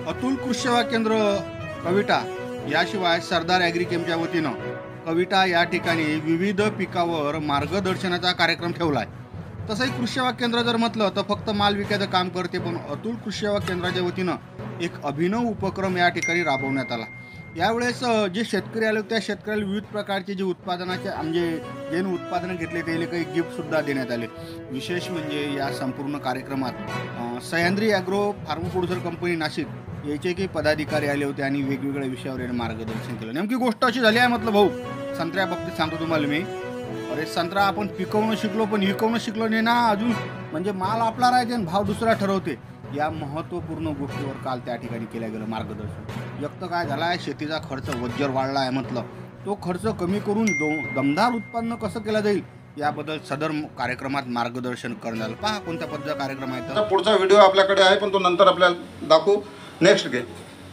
अतुल कृषी सेवा केंद्र कविटा याशिवाय सरदार ॲग्रिकेमच्या वतीनं कविटा या ठिकाणी विविध पिकावर मार्गदर्शनाचा कार्यक्रम ठेवला आहे। तसंही कृषी सेवा केंद्र जर म्हटलं तर फक्त माल विकायचं काम करते, पण अतुल कृषी सेवा केंद्राच्या वतीनं एक अभिनव उपक्रम या ठिकाणी राबवण्यात आला। यावेळेस जे शेतकरी आले त्या शेतकऱ्याला विविध प्रकारचे जे उत्पादनाचे म्हणजे जे उत्पादनं घेतले त्याला काही गिफ्टसुद्धा देण्यात आले। विशेष म्हणजे या संपूर्ण कार्यक्रमात Sahyadri agro farm producer company Nashik याचे काही पदाधिकारी आले होते आणि वेगवेगळ्या विषयावर मार्गदर्शन केलं। नेमकी गोष्ट अशी झाली आहे, म्हटलं भाऊ संत्र्या बाबतीत सांगतो तुम्हाला मी, अरे संत्रा आपण पिकवणं शिकलो पण विकवणं शिकलो नाही ना अजून, म्हणजे माल आपला राहते आणि भाव दुसरा ठरवते। या महत्त्वपूर्ण गोष्टीवर काल त्या ठिकाणी केलं गेलं मार्गदर्शन। एक तर काय झाला आहे, शेतीचा खर्च वज्जर वाढला आहे, म्हटलं तो खर्च कमी करून दमदार उत्पन्न कसं केलं जाईल याबद्दल सदर कार्यक्रमात मार्गदर्शन करण्यात आलं। पहा कोणत्या पद्धतीचा कार्यक्रम आहे। तर पुढचा व्हिडिओ आपल्याकडे आहे पण तो नंतर आपल्याला दाखवू। नेक्स्ट घे।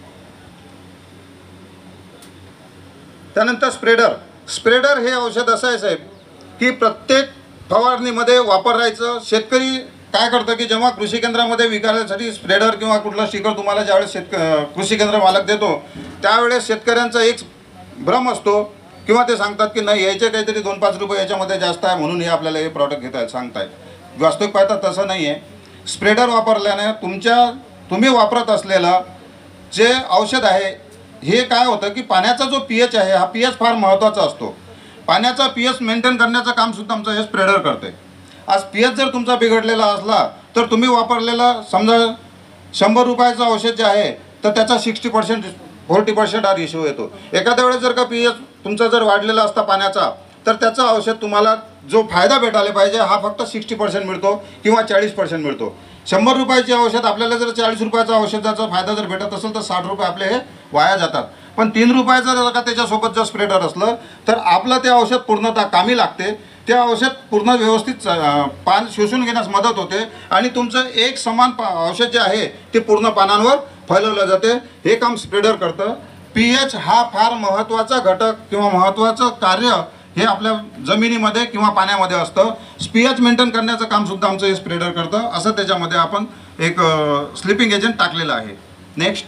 त्यानंतर स्प्रेडर हे औषध असं आहे साहेब की प्रत्येक फवारणीमध्ये वापरायचं। शेतकरी काय करतं की जेव्हा कृषी केंद्रामध्ये विकायसाठी स्प्रेडर किंवा कुठला स्टिकर तुम्हाला ज्यावेळेस कृषी केंद्र मालक देतो त्यावेळेस शेतकऱ्यांचा एक भ्रम असतो किंवा ते सांगतात की नाही यायचे काहीतरी 2-5 रुपये याच्यामध्ये जास्त आहे म्हणून हे आपल्याला हे प्रॉडक्ट घेतायत सांगतायत। वास्तविक पाहता तसं नाही आहे। स्प्रेडर वापरल्याने तुम्ही वापरत असलेलं जे औषध आहे हे काय होतं की पाण्याचा जो pH आहे हा pH फार महत्त्वाचा असतो। पाण्याचा pH मेंटेन करण्याचं कामसुद्धा आमचं हे स्प्रेडर करते। आज pH जर तुमचा बिघडलेला असला तर तुम्ही वापरलेला समजा 100 रुपयाचं औषध जे आहे तर त्याचा 60% 40% हा रेशो येतो। एखाद्या वेळेस जर का pH तुमचा जर वाढलेला असता पाण्याचा तर त्याचं औषध तुम्हाला जो फायदा भेटायला पाहिजे हा फक्त 60% मिळतो किंवा 40% मिळतो। 100 रुपयाचे औषध आपल्याला जर 40 रुपयाचा औषधाचा फायदा जर भेटत असेल तर 60 रुपये आपले हे वाया जातात। पण 3 रुपयाचं जर का त्याच्यासोबत जर स्प्रेडर असलं तर आपलं ते औषध पूर्णतः कामी लागते। ते औषध पूर्ण व्यवस्थित पान शोषून घेण्यास मदत होते आणि तुमचं एक समान औषध जे आहे ते पूर्ण पानांवर फैलवलं जाते। हे काम स्प्रेडर करतं। pH हा फार महत्त्वाचा घटक किंवा महत्त्वाचं कार्य हे आपल्या जमिनीमध्ये किंवा पाण्यामध्ये असतं। pH मेंटेन करण्याचं कामसुद्धा आमचं हे स्प्रेडर करतं। असं त्याच्यामध्ये आपण एक स्लिपिंग एजंट टाकलेलं आहे। नेक्स्ट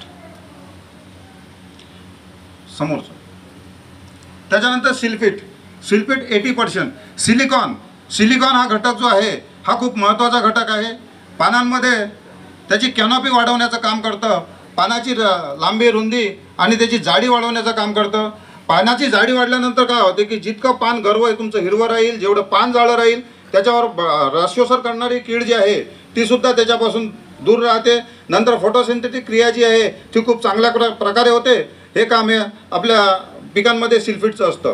समोरचं। त्याच्यानंतर सिल्फेट 80%। सिलिकॉन हा घटक जो आहे हा खूप महत्त्वाचा घटक आहे। पानांमध्ये त्याची कॅनॉपी वाढवण्याचं काम करतं। पानाची लांबी रुंदी आणि त्याची जाडी वाढवण्याचं काम करतं। पानाची जाडी वाढल्यानंतर काय होते की जितकं पान गर्व आहे तुमचं हिरवं राहील, जेवढं पान जाळं राहील त्याच्यावर रसशोषण करणारी कीड जी आहे ती सुद्धा त्याच्यापासून दूर राहते। नंतर फोटोसिंथेटिक क्रिया जी आहे ती खूप चांगल्या प्रकारे होते। हे काम हे आपल्या पिकांमध्ये सिल्फेटचं असतं।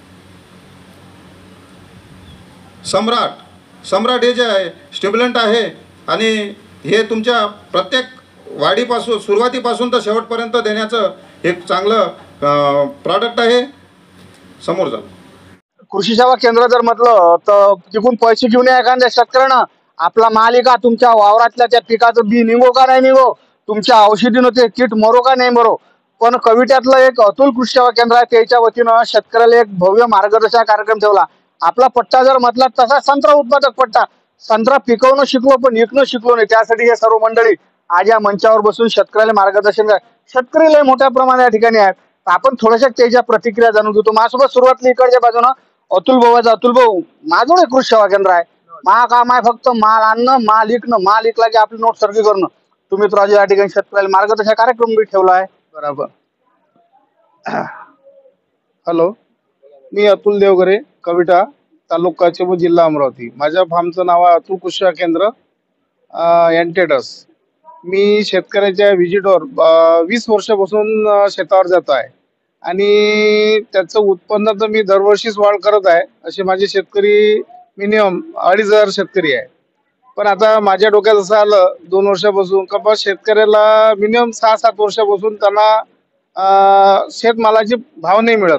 सम्राट हे जे आहे स्टिम्युलंट आहे आणि हे तुमच्या प्रत्येक वाढीपासून सुरुवातीपासून तर शेवटपर्यंत देण्याचं एक चांगलं प्रॉडक्ट आहे। समोर जा। कृषी सेवा केंद्र जर म्हटलं तर तिकून पैसे घेऊन या एखाद्या शेतकऱ्यानं आपला मालिका तुमच्या वावरातल्या त्या पिकाचं बी निघो का नाही निघो, तुमच्या औषधीनं ते कीट मरो का नाही मरो, पण कविट्यातलं एक अतुल कृषी सेवा केंद्र आहे त्याच्या वतीनं शेतकऱ्याला एक भव्य मार्गदर्शन कार्यक्रम ठेवला। आपला पट्टा जर म्हटला तसा संत्रा उत्पादक पट्टा, संत्रा पिकवणं शिकलो पण विकणं शिकलो नाही, त्यासाठी हे सर्व मंडळी आज या मंचावर बसून शेतकऱ्याला मार्गदर्शन करा। शेतकरी लय मोठ्या प्रमाणात या ठिकाणी आहेत। आपण थोड्याशा त्याच्या प्रतिक्रिया जाणून घेतो। माझ्यासोबत सुरुवातली इकडच्या बाजूनं अतुल भाऊ माझं कृषी सेवा केंद्र आहे। मा काम आहे फक्त माल आणणं, माल विकणं, माल विकला की आपली नोट सर्गी करणं। तुम्ही तर आज या ठिकाणी शेतकऱ्याला मार्गदर्शन कार्यक्रम बी ठेवला आहे। बरोबर। हॅलो, मी अतुल देवगरे, कविटा, तालुका चिमूर, जिल्हा अमरावती। माझ्या फार्मचं नाव आहे अतुल कृषी सेवा केंद्र एंटेडस। मी शेतकऱ्याच्या व्हिजिटवर 20 वर्षापासून शेतावर जात आहे आणि त्याचं उत्पन्न तर मी दरवर्षीच वाढ करत आहे। असे माझे शेतकरी मिनिमम 2,500 शेतकरी आहे। पण आता माझ्या डोक्यात असं आलं 2 वर्षापासून का शेतकऱ्याला मिनिमम 6-7 वर्षापासून त्यांना शेतमालाचे भाव नाही मिळत।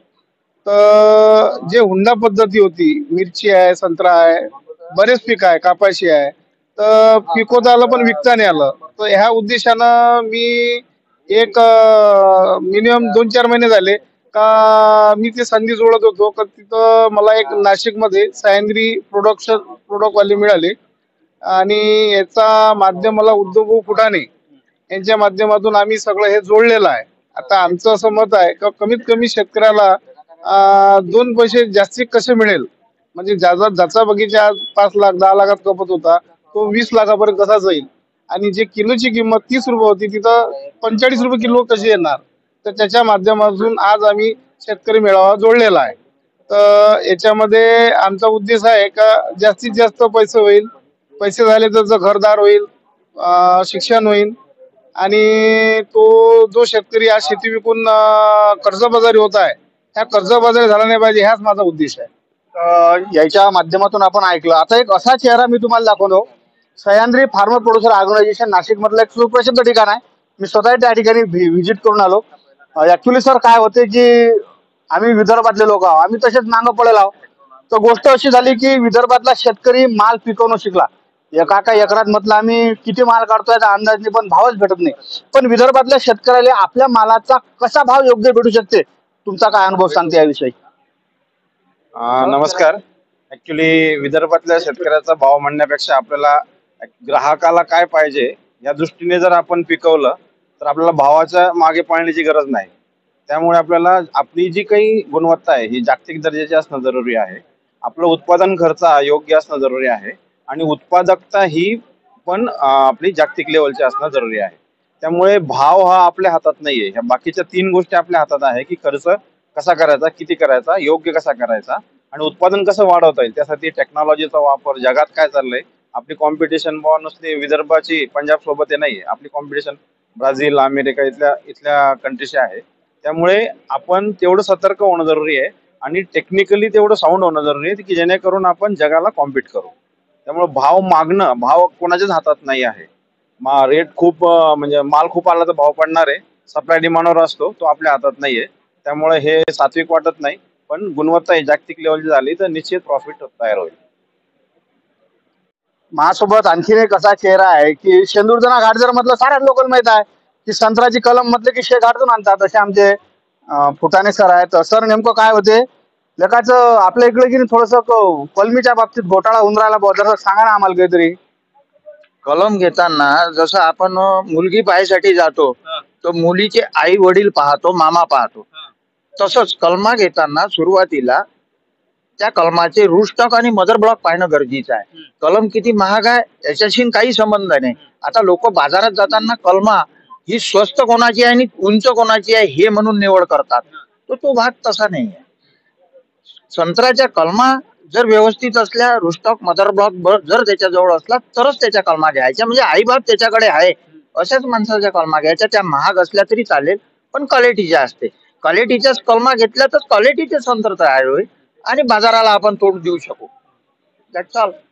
तर जे हुंडा पद्धती होती, मिरची आहे, संत्रा आहे, बरेच पीक आहे, कापाशी आहे, तर पिकवता आलं पण विकता नाही आलं। तर ह्या उद्देशानं मी एक मिनिमम 2-4 महिने झाले का मी ते संधी जोडत होतो का तिथं मला एक नाशिकमध्ये सह्याद्री प्रोडक्ट वाले मिळाले आणि याचा माध्यम मला उद्धव फुटाणे यांच्या माध्यमातून आम्ही सगळं हे जोडलेलं आहे. आता आमचं असं मत आहे का कमीत कमी शेतकऱ्याला 2 पैसे जास्ती कसे मिळेल, म्हणजे ज्याचा बगीचा आज 5 लाख 10 लाखात खपत होता तो 20 लाखापर्यंत कसा जाईल, आणि जे किलोची किंमत 30 रुपये होती तिथं 45 रुपये किलो कशी येणार. तर त्याच्या माध्यमातून आज आम्ही शेतकरी मेळावा जोडलेला आहे. तर याच्यामध्ये आमचा उद्देश आहे का जास्तीत जास्त पैसे होईल, पैसे झाले तर घरदार होईल, शिक्षण होईल, आणि तो जो शेतकरी आज शेती विकून कर्जबाजारी होत आहे त्या कर्जबाजारी झाला नाही पाहिजे, हाच माझा उद्देश आहे. याच्या माध्यमातून आपण ऐकलं. आता एक असा चेहरा मी तुम्हाला दाखवतो. Sahyadri farmer producer organisation Nashik मधलं एक सुप्रसिद्ध ठिकाण आहे. मी स्वतः त्या ठिकाणी व्हिजिट करून आलो. ऍक्च्युली सर काय होते की आम्ही विदर्भातले लोक आहोत, आम्ही तसेच मागं पडेल आहोत. तर गोष्ट अशी झाली की विदर्भातला शेतकरी माल पिकवणं शिकला. एका एकरात म्हटलं आम्ही किती माल काढतोय अंदाज नाही, पण भावच भेटत नाही. पण विदर्भातल्या शेतकऱ्याला आपल्या मालाचा कसा भाव योग्य भेटू शकते, तुमचा काय अनुभव सांगते याविषयी? नमस्कार. ऍक्च्युली विदर्भातल्या शेतकऱ्याचा भाव म्हणण्यापेक्षा आपल्याला ग्राहकाला काय पाहिजे या दृष्टीने जर आपण पिकवलं तर आपल्याला भावाच्या मागे पळण्याची गरज नाही. त्यामुळे आपल्याला आपली जी काही गुणवत्ता आहे ही जागतिक दर्जाची असणं जरुरी आहे. आपलं उत्पादन खर्च हा योग्य असणं जरुरी आहे आणि उत्पादकता ही पण आपली जागतिक लेवलची असणं जरुरी आहे. त्यामुळे भाव हा आपल्या हातात नाहीये. ह्या बाकीच्या 3 गोष्टी आपल्या हातात आहे की खर्च कसा करायचा, किती करायचा, योग्य कसा करायचा आणि उत्पादन कसं वाढवता येईल. त्यासाठी टेक्नॉलॉजीचा वापर, जगात काय चाललंय, आपली कॉम्पिटिशन नुसती विदर्भाची पंजाब सोबत नाहीये, आपली कॉम्पिटिशन ब्राझील, अमेरिका इथल्या कंट्रीशी आहे. त्यामुळे आपण तेवढं सतर्क होणं जरुरी आहे आणि टेक्निकली तेवढं साऊंड होणं जरुरी आहे की जेणेकरून आपण जगाला कॉम्पिट करू. त्यामुळे भाव कोणाच्याच हातात नाही आहे. रेट खूप म्हणजे माल खूप आला तर भाव पडणार आहे, सप्लाय डिमांडवर असतो, तो आपल्या हातात नाहीये. त्यामुळे हे सात्विक वाटत नाही, पण गुणवत्ता ही जागतिक लेवलची झाली तर निश्चित प्रॉफिट तयार होईल. माझ्यासोबत आणखीन एक असा चेहरा आहे की शेंदूरजना घाटजर मधलं साऱ्याच लोकांना माहित आहे की संत्र्याची कलम म्हटलं की शेघाटून आणतात. असे आमचे फुटाणे सर आहेत. सर नेमकं काय होते लेखाचं आपल्या इकडे की थोडस कलमीच्या बाबतीत घोटाळा होऊन राहिला, जरा सांगा ना आम्हाला काहीतरी. कलम घेताना जसं आपण मुलगी पाहायसाठी जातो तर मुलीचे आई वडील पाहतो, मामा पाहतो, तसंच कलमा घेताना सुरुवातीला त्या कलमाचे रूट स्टॉक आणि मदर ब्लॉक पाहणं गरजेचं आहे. कलम किती महाग आहे याच्याशी काही संबंध नाही. आता लोक बाजारात जाताना कलमा ही स्वस्त कोणाची आहे आणि उंच कोणाची आहे हे म्हणून निवड करतात, तर तो भाग तसा नाही आहे. संत्र्याच्या कलमा जर व्यवस्थित असल्या, रुस्टॉक मदर ब्लॉक जर त्याच्याजवळ असला तरच त्याच्या कलमा घ्यायच्या, म्हणजे आईबाप त्याच्याकडे आहे अशाच माणसाच्या कलमा घ्यायच्या. त्या महाग असल्या तरी चालेल पण क्वालिटीच्या असते. क्वालिटीच्याच कलमा घेतल्या तर क्वालिटीचे संत्र तयार होईल आणि बाजाराला आपण तोड देऊ शकू. That's all.